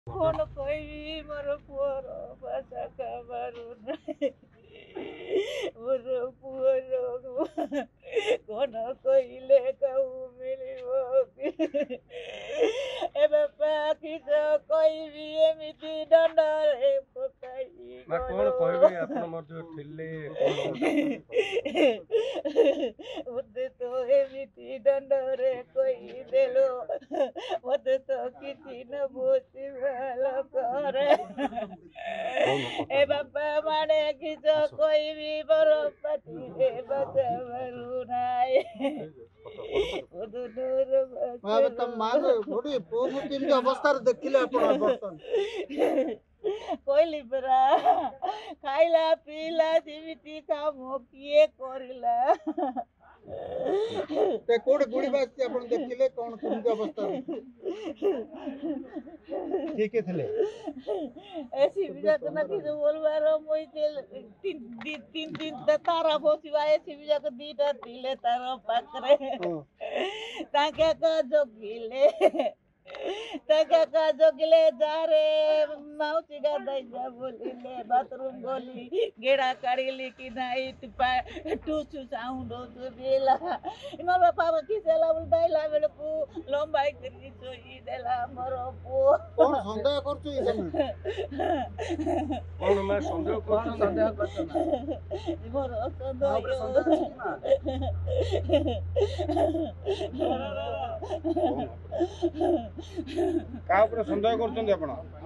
कौन कोई मोर पुअर भाषा खबर नहीं मोर पुअर कौन कोइले कहू मिलिबो कि ए बापा किस कहबी एमिति दंडरे पकाई माँ कौन कहबे आपण मध्य थिले मते तो एमिति दंडरे कहि देलो मते तो किछि न बुझि भालो करे ए बापा माने किछ कहबी बर पाटी रे बचावरु नाय अब तम मान थोड़ी पुओ केमती अवस्था देखिले आपण बर्तन कोइली परा खाइला पीला जिमिति काम किए करिला ते कोड गुडी बास आपण देखिले कोन केमती अवस्था के थिले ऐसी बिजा तना कि बोलबार मोइ तीन तारा बसिबा ऐसी बिजा को दीटा दिले तारा पाकरे ताके का जोगिले ताके का जोगिले जारे माउची गा दैजा बोलिले बाथरूम गोली गेडा काढिली कि नाही टुसु साउंड होतो बेला इमा बापा किसेला बोलदाइला बेलकु लंबाई करी सोई देला मरो पो कोन संदेह करछु इदम कौन मैं संदेह करछु मोर संदेह का ऊपर संदेह करछन आपण